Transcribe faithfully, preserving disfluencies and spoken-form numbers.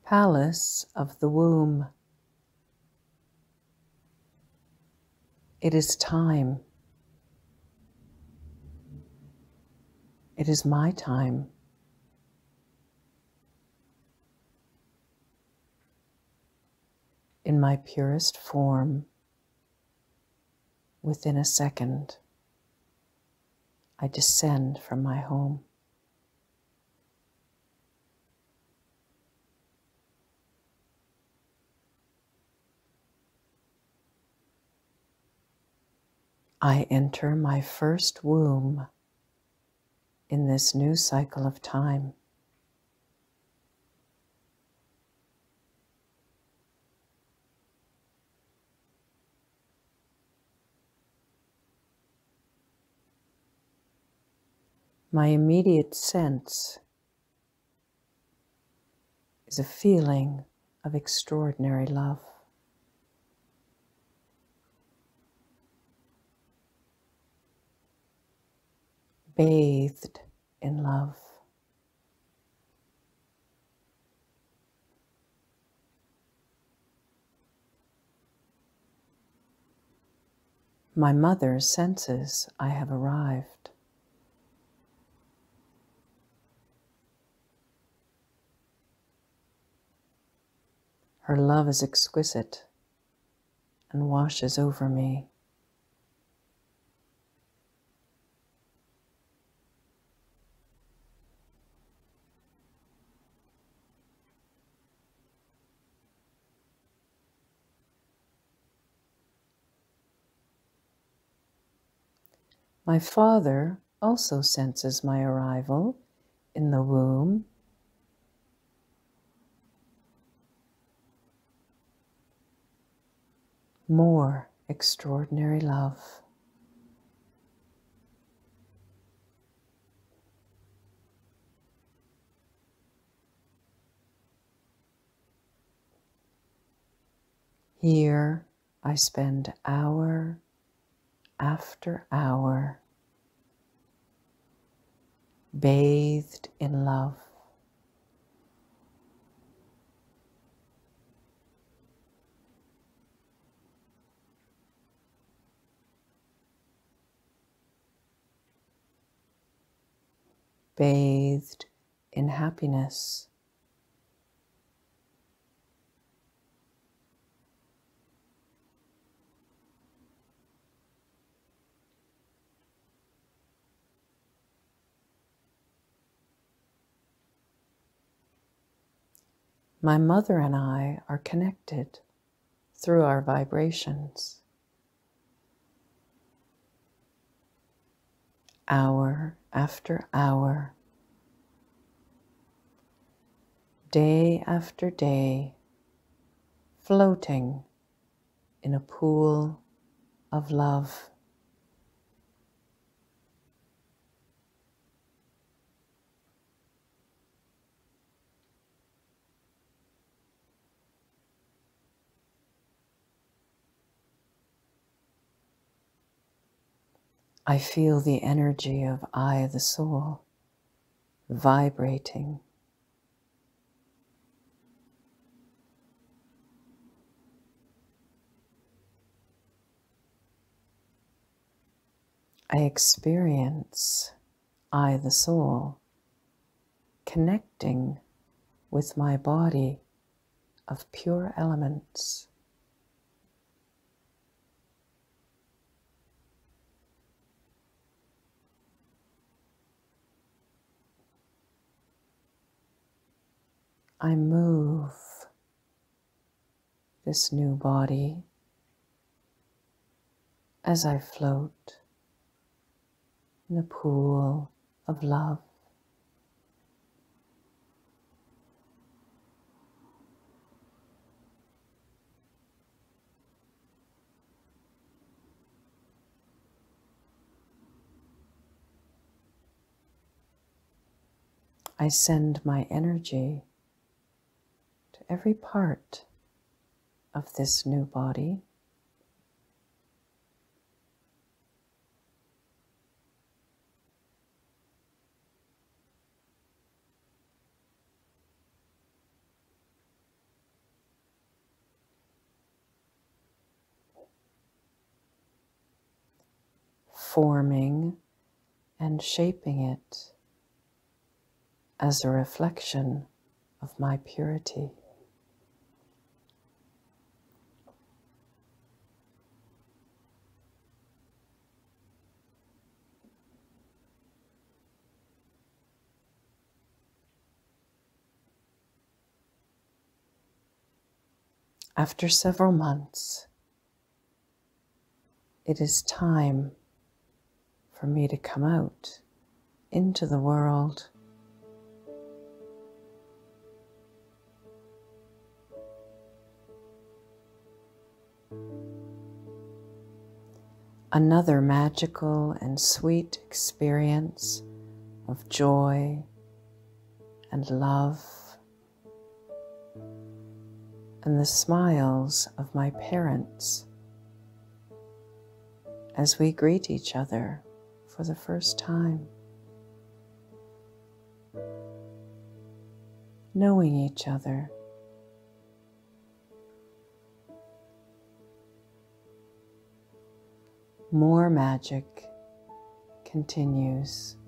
Palace of the womb. It is time. It is my time. In my purest form, within a second, I descend from my home. I enter my first womb in this new cycle of time. My immediate sense is a feeling of extraordinary love. Bathed in love. My mother senses I have arrived. Her love is exquisite and washes over me. My father also senses my arrival in the womb. More extraordinary love. Here I spend hour after hour bathed in love. Bathed in happiness. My mother and I are connected through our vibrations. Hour after hour, day after day, floating in a pool of love. I feel the energy of I, the soul, vibrating. I experience I, the soul, connecting with my body of pure elements. I move this new body as I float in a pool of love. I send my energy to every part of this new body. forming and shaping it as a reflection of my purity. After several months, it is time for me to come out into the world. Another magical and sweet experience of joy and love, and the smiles of my parents as we greet each other for the first time, knowing each other. More magic continues.